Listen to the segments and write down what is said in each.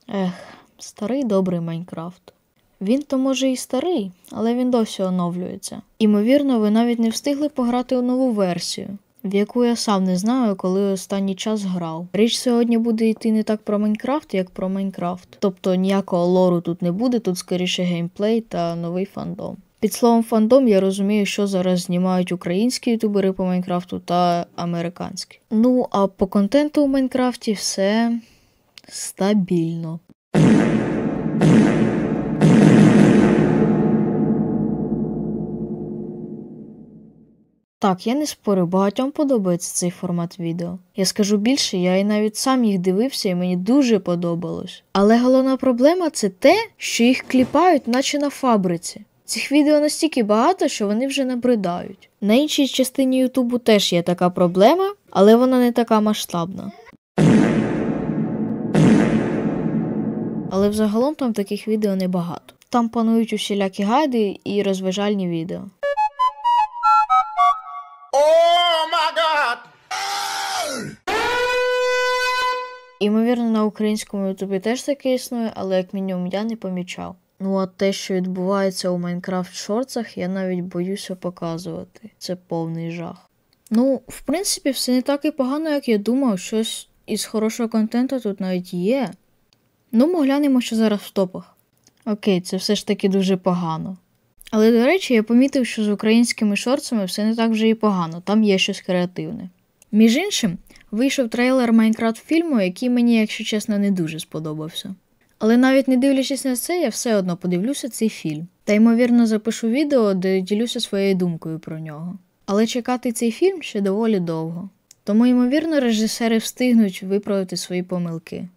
Ех, старий добрий Майнкрафт. Він то може і старий, але він досі оновлюється. Імовірно, ви навіть не встигли пограти у нову версію, в яку я сам не знаю, коли останній час грав. Річ сьогодні буде йти не так про Майнкрафт, як про Майнкрафт. Тобто ніякого лору тут не буде, тут скоріше геймплей та новий фандом. Під словом фандом я розумію, що зараз знімають українські ютубери по Майнкрафту та американські. Ну, а по контенту у Майнкрафті все стабільно. Так, я не спорю, багатьом подобається цей формат відео. Я скажу більше, я і навіть сам їх дивився і мені дуже подобалось. Але головна проблема – це те, що їх кліпають наче на фабриці. Цих відео настільки багато, що вони вже набридають. На іншій частині Ютубу теж є така проблема, але вона не така масштабна. Але взагалом там таких відео небагато. Там панують усілякі гайди і розважальні відео. Імовірно, на українському ютубі теж таке існує, але як мінімум я не помічав. Ну а те, що відбувається у Майнкрафт шортсах, я навіть боюся показувати. Це повний жах. Ну, в принципі, все не так і погано, як я думав. Щось із хорошого контенту тут навіть є. Ну, ми глянемо, що зараз в топах. Окей, це все ж таки дуже погано. Але, до речі, я помітив, що з українськими шортсами все не так вже і погано, там є щось креативне. Між іншим, вийшов трейлер Майнкрафт-фільму, який мені, якщо чесно, не дуже сподобався. Але навіть не дивлячись на це, я все одно подивлюся цей фільм. Та ймовірно запишу відео, де ділюся своєю думкою про нього. Але чекати цей фільм ще доволі довго. Тому, ймовірно, режисери встигнуть виправити свої помилки.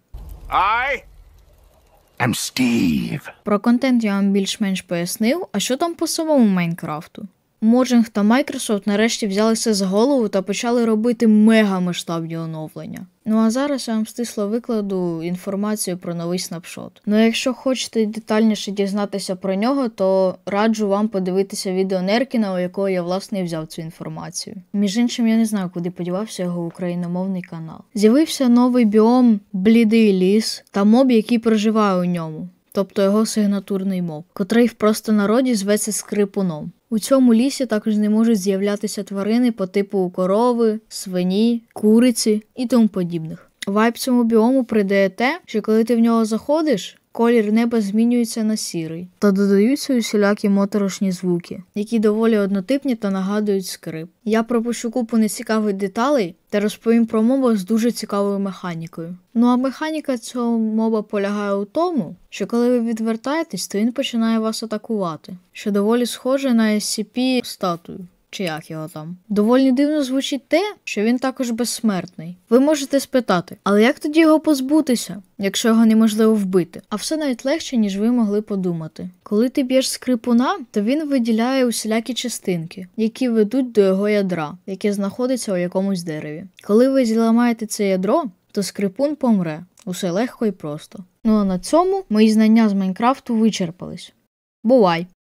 I'm Steve. Про контент я вам більш-менш пояснив, а що там по самому Майнкрафту? Mojang та Microsoft нарешті взялися за голову та почали робити мега-масштабні оновлення. Ну а зараз я вам стисло викладу інформацію про новий снапшот. Ну а якщо хочете детальніше дізнатися про нього, то раджу вам подивитися відео Неркіна, у якого я власне взяв цю інформацію. Між іншим, я не знаю, куди подівався його україномовний канал. З'явився новий біом Блідий ліс та моб, який проживає у ньому. Тобто його сигнатурний моб, котрий в простонароді зветься скрипуном. У цьому лісі також не можуть з'являтися тварини по типу корови, свині, куриці і тому подібних. Вайб цьому біому придає те, що коли ти в нього заходиш, колір неба змінюється на сірий. Та додаються усілякі моторошні звуки, які доволі однотипні та нагадують скрип. Я пропущу купу нецікавих деталей та розповім про моба з дуже цікавою механікою. Ну а механіка цього моба полягає у тому, що коли ви відвертаєтесь, то він починає вас атакувати, що доволі схоже на SCP-статую. Чи як його там. Доволі дивно звучить те, що він також безсмертний. Ви можете спитати, але як тоді його позбутися, якщо його неможливо вбити? А все навіть легше, ніж ви могли подумати. Коли ти б'єш скрипуна, то він виділяє усілякі частинки, які ведуть до його ядра, яке знаходиться у якомусь дереві. Коли ви зламаєте це ядро, то скрипун помре. Усе легко і просто. Ну а на цьому мої знання з Майнкрафту вичерпались. Бувай!